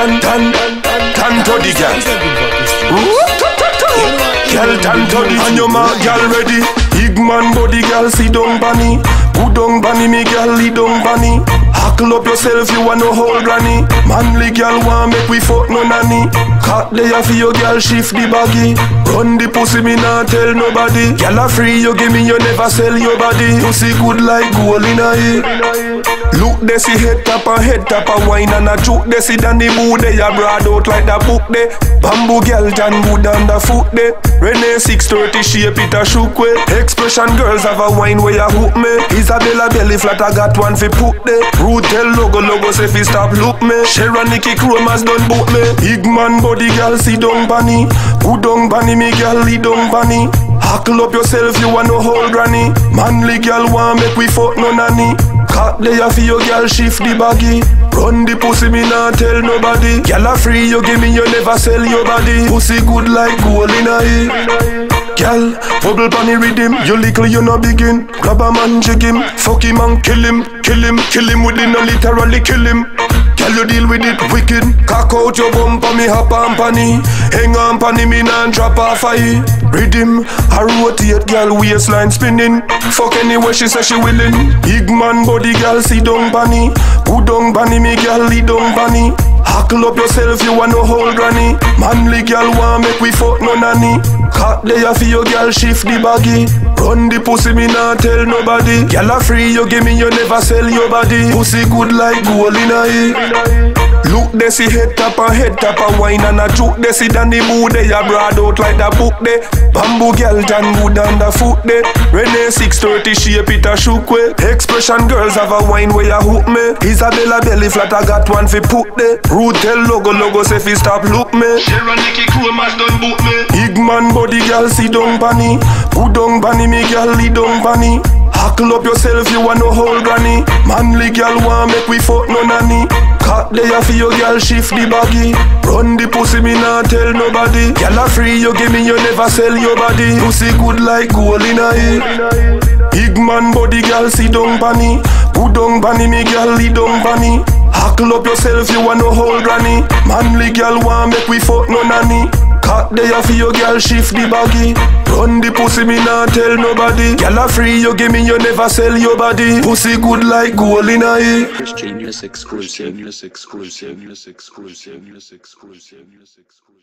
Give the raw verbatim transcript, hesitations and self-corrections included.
tan tan tan to the girl. Gyal tan to the and your man gyal ready. Big man body gyal Siddung bunny. Good down bunny me gyal lead down bunny. Hackle up yourself you want no whole granny. Manly gyal want make we fuck no nanny. Cut there for your gyal shift the baggy. Run the pussy me not tell nobody. Gyal a free you give me you never sell your body. Pussy good like gold in a ear. Look desi head tap and head tap a wine and a juke desi dan the boo they a broad out like the book there. Bamboo gyal tan good on the foot there. Renee six thirty shape it a shook way. Expression girls have a wine where you hook me. Isabella belly flat I got one fi put there. Rude tell logo logo say fi stop look me. Sharon Nicky Chromas done book me. Big man body gyal Siddung bunny. Good down bunny me gyal lead down bunny. Hackle up yourself you want no whole granny. Manly gyal want make we fuck no nanny. Cut there for your gyal shift the baggy. Run the pussy me not tell nobody. Gyal a free you give me you never sell your body. Pussy good like gold in a ear. Gyal, bubble bunny Riddim. You little you no begin. Grab a man jig him. Fuck him and kill him. Kill him, kill him within no literally kill him. Gyal you deal with it wicked. Cock out your bumper me hop on panny. Hang on panny me non drop off a e. Riddim, I rotate gyal waistline spinning. Fuck anywhere she say she willing. Big man body gyal Siddung bunny. Good down bunny me gyal lead down bunny. Hackle up yourself you want no whole granny. Manly gyal want make we fuck no nanny. Cut there for your gyal shift the baggy. Run the pussy me not tell nobody. Gyal a free you give me you never sell your body. Pussy good like gold in a ear. Look desi head tap and head tap a wine and a juke desi dan the boo they a broad out like the book there. Bamboo gyal tan good on the foot there. Renee six thirty shape it a shook way. Expression girls have a wine where you hook me. Isabella belly flat I got one fi put there. Rude tell logo logo say fi stop look me. Sharon Nicky Chromas done book me. Big man body gyal Siddung bunny. Good down bunny me gyal lead down bunny. Hackle up yourself you want no whole granny. Manly gyal want make we fuck no nanny. Cut there for your gyal shift the baggy. Run the pussy me not tell nobody. Gyal a free you give me you never sell your body. Pussy good like gold in a ear. Big man body gyal Siddung bunny. Good down bunny me gyal lead down bunny. Hackle up yourself you want no whole granny. Manly gyal want make we fuck no nanny. Cut there for your gyal shift the baggy. Run the pussy me not tell nobody. Gyal a free you give me you never sell your body. Pussy good like gold in a ear. Shameless exclusive, shameless exclusive, shameless exclusive, shameless exclusive, shameless exclusive.